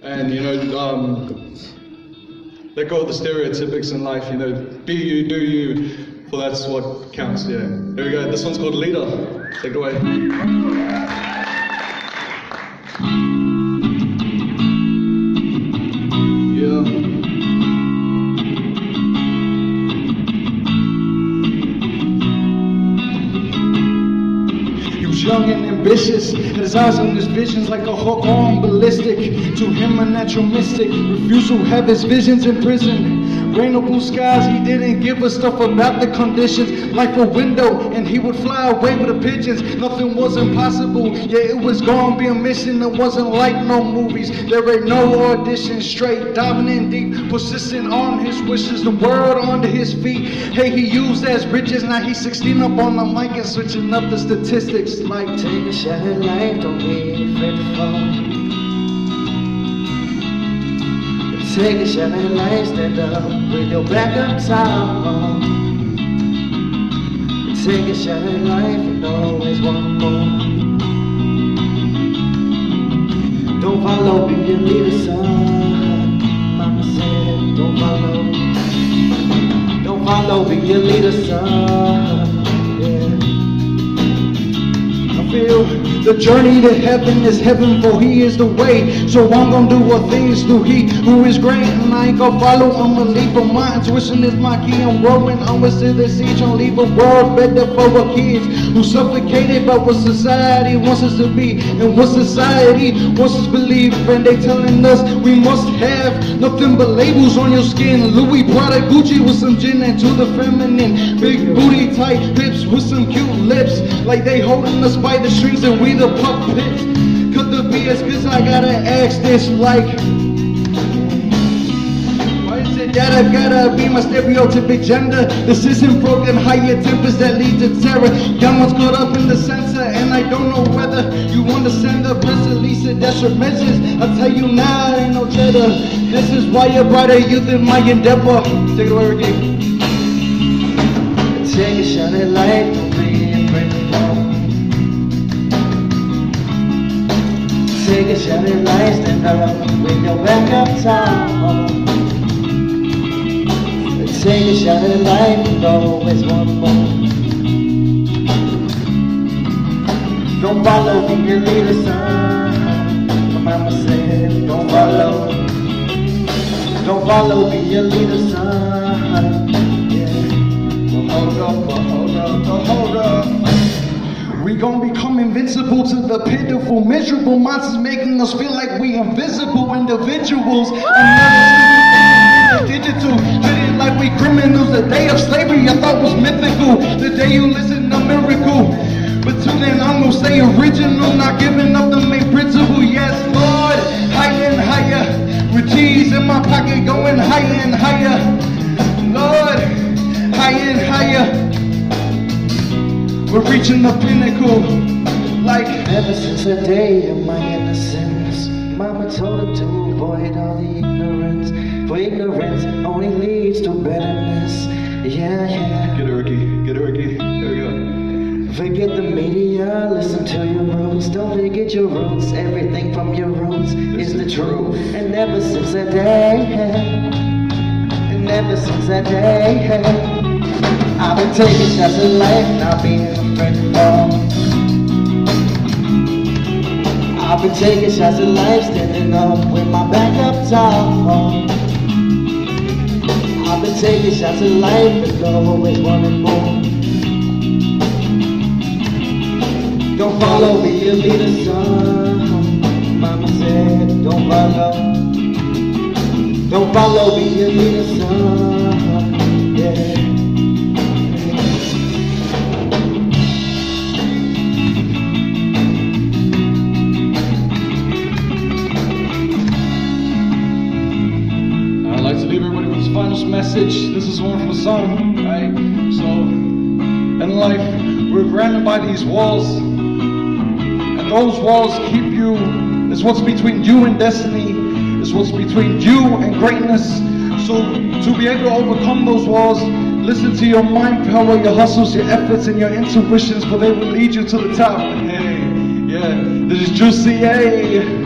And let go of the stereotypics in life. Be you, do you. Well, that's what counts. Yeah. Here we go. This one's called Leader. Take it away. Young and ambitious, and his eyes on his visions like a hawk on ballistic. To him a natural mystic, refusal have his visions in prison. Rain or blue skies, he didn't give a stuff about the conditions. Like a window, and he would fly away with the pigeons. Nothing was impossible, yeah, it was gonna be a mission. It wasn't like no movies, there ain't no audition. Straight diving in deep, persistent on his wishes. The world under his feet, hey, he used as bridges. Now he's 16 up on the mic and switching up the statistics. Like, take a shot at life, don't be afraid to fall. Take a shot at life, stand up with your back up tall. Take a shot at life and always one more. Don't follow, be your leader, son. Mama said, don't follow, be your leader, son. Feel the journey to heaven is heaven, for he is the way. So I'm gonna do what things do he who is great, and I ain't gonna follow. I'ma leave for my intuition is my key. I'm rolling onwards to the sea, trying to leave a world better for our kids who suffocated by what society wants us to be and what society wants us to believe. And they telling us we must have nothing but labels on your skin. Louis Prada, Gucci with some gin, and to the feminine, big booty, tight hips with some cute lips, like they holding us by the strings and we the puppets. Could the BS, cause I gotta ask this, like, why is it that I gotta be my stereotypic gender? This isn't broken, higher tempers that lead to terror. Young ones caught up in the censor, and I don't know whether you understand the press release of desperate measures. I tell you now, ain't no cheddar. This is why you're brighter youth in my endeavor. Take it away, Ricky. Take a shot at life, don't be afraid to fall. Take a shot at life, stand up with your back up tall. Take a shot at life, and always one more. Don't follow, be your leader, son. My mama said, don't follow, be your leader, son. Hold up. We gon' become invincible to the pitiful, miserable monsters making us feel like we invisible individuals. Another digital, treated like we criminals. The day of slavery I thought was mythical. The day you listen to miracle. But till then I'm gonna stay original, not giving up the main principle. Yes, Lord, higher and higher. With G's in my pocket going higher and higher. Lord, higher and higher. We're reaching the pinnacle, like ever since the day of my innocence, Mama told her to avoid all the ignorance. For ignorance only leads to betterness. Yeah, yeah. Get it, Ricky. Get it, Ricky. There we go. Forget the media, listen to your roots. Don't forget your roots. Everything from your roots is the truth. And ever since that day, I've been taking shots at life, not being afraid to fall. I've been taking shots at life, standing up with my back up tall. I've been taking shots at life, and always wanting more. Don't follow, be your leader, son. Mama said, don't follow, be your leader, son. Yeah. I'd like to leave everybody with this final message. This is one from a song, right? So, in life, we're surrounded by these walls, and those walls keep you. It's what's between you and destiny. It's what's between you and greatness. So, to be able to overcome those walls, listen to your mind power, your hustles, your efforts, and your intuitions, for they will lead you to the top. Hey, yeah, this is Juicy, hey.